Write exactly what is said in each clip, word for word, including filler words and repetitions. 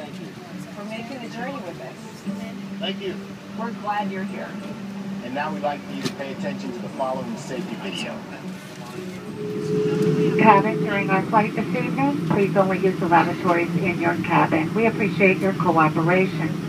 Thank you. for making the journey with us. Thank you. We're glad you're here. And now we'd like for you to pay attention to the following safety video. Cabin, during our flight this evening, please only use the lavatories in your cabin. We appreciate your cooperation.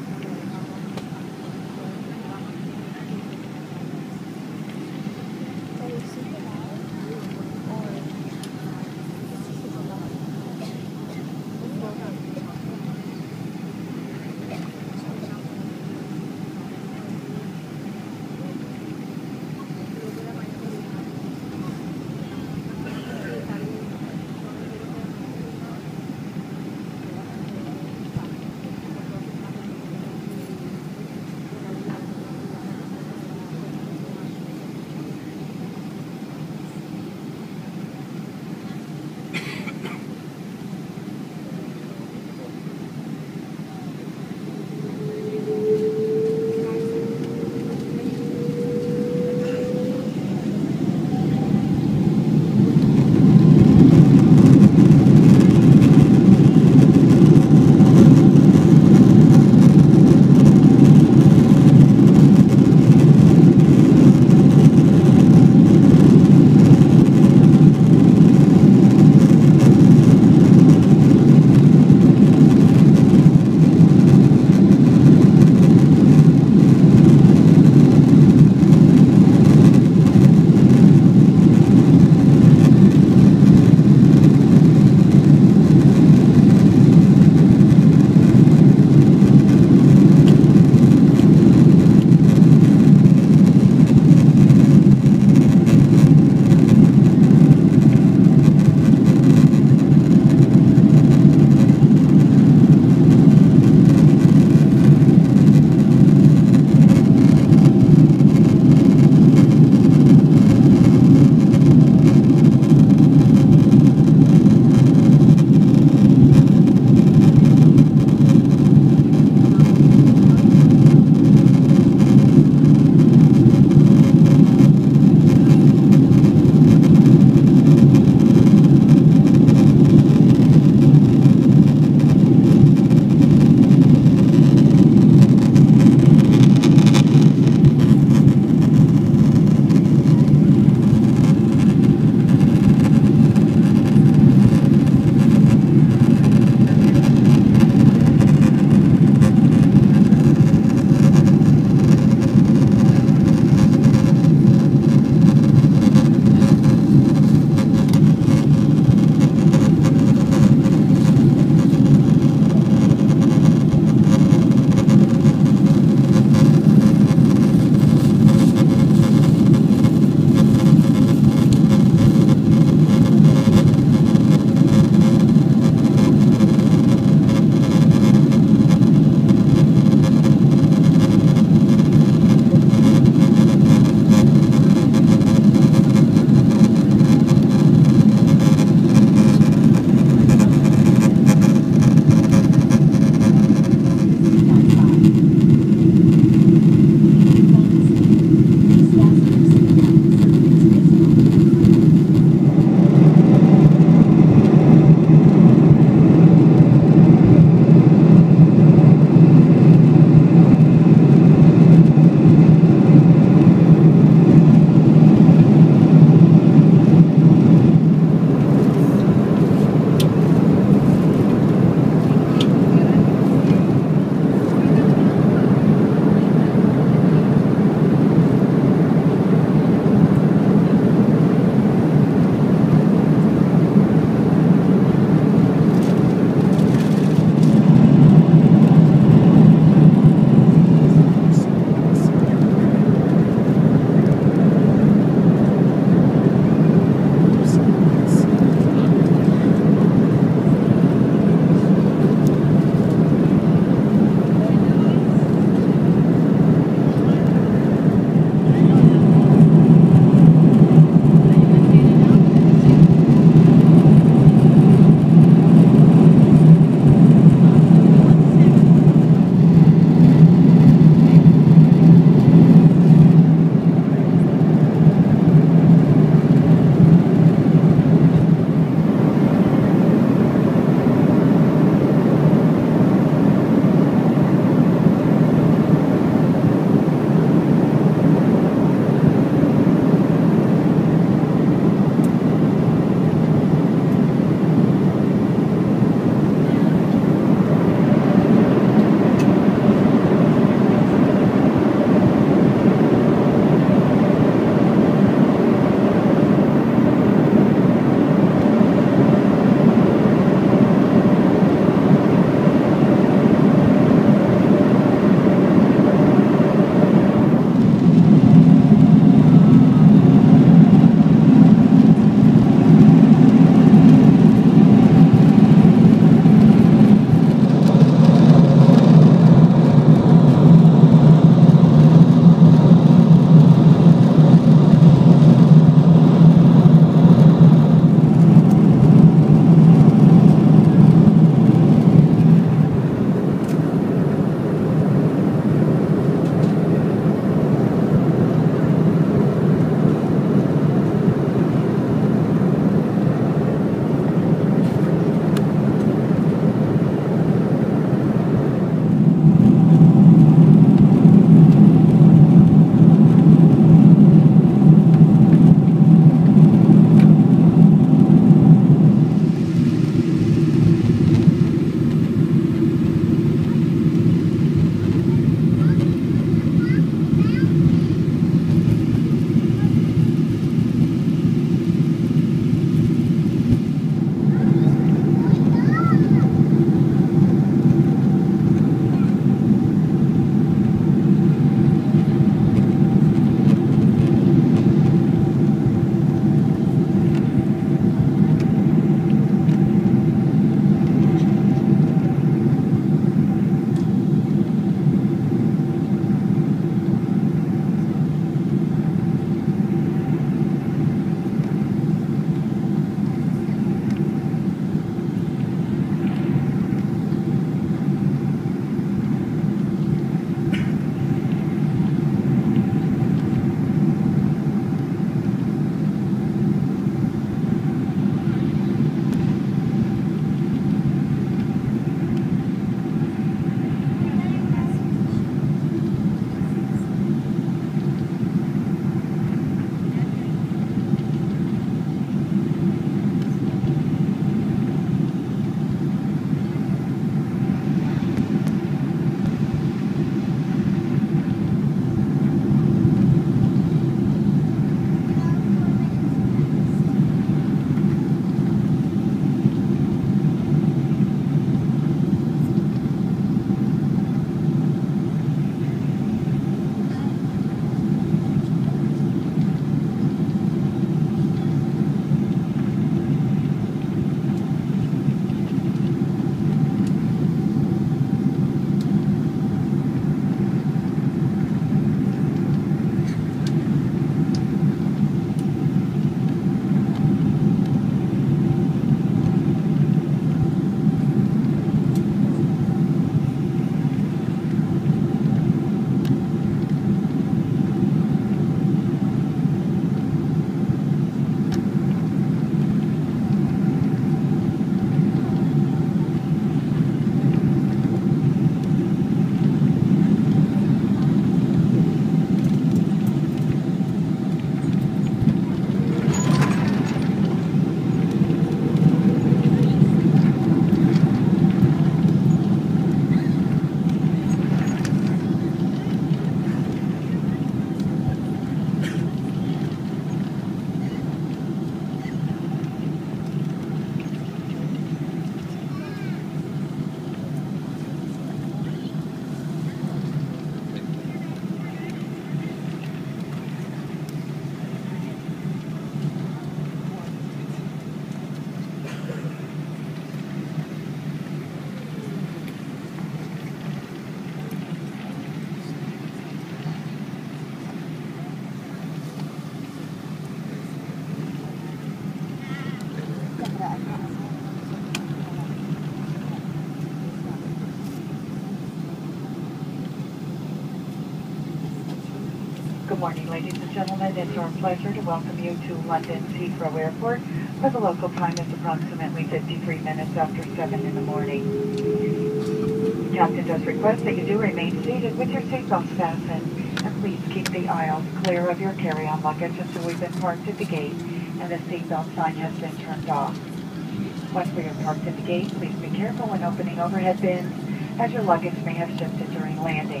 Good morning, ladies and gentlemen. It's our pleasure to welcome you to London's Heathrow Airport, where the local time is approximately fifty-three minutes after seven in the morning. The captain does request that you do remain seated with your seatbelts fastened, and please keep the aisles clear of your carry-on luggage until we've been parked at the gate and the seatbelt sign has been turned off. Once we are parked at the gate, please be careful when opening overhead bins, as your luggage may have shifted during landing.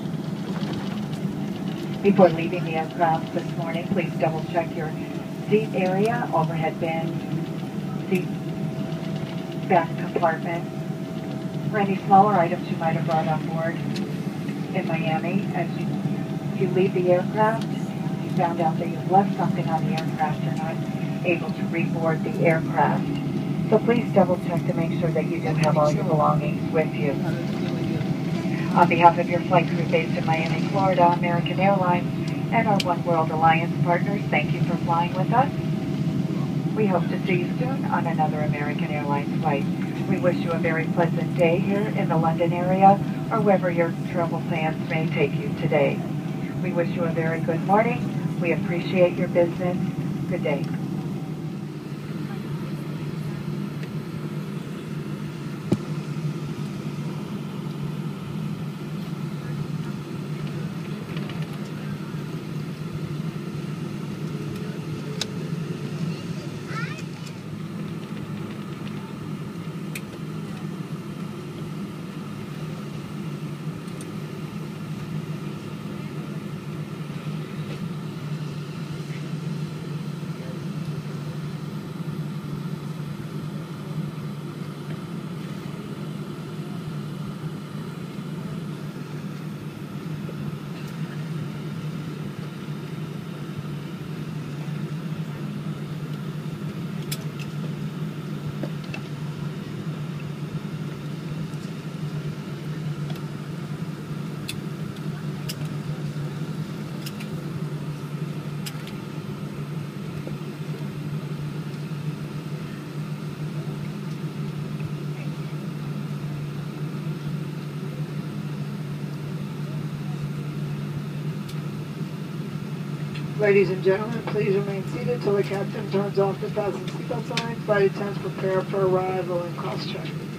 Before leaving the aircraft this morning, please double check your seat area, overhead bin, seat back compartment, or any smaller items you might have brought on board in Miami. As you, if you leave the aircraft, you found out that you've left something on the aircraft, you're not able to reboard the aircraft. So please double check to make sure that you do have all your belongings with you. On behalf of your flight crew based in Miami, Florida, American Airlines, and our One World Alliance partners, thank you for flying with us. We hope to see you soon on another American Airlines flight. We wish you a very pleasant day here in the London area, or wherever your travel plans may take you today. We wish you a very good morning. We appreciate your business. Good day. Ladies and gentlemen, please remain seated till the captain turns off the fasten seatbelt signs. Flight attendants prepare for arrival and cross-check.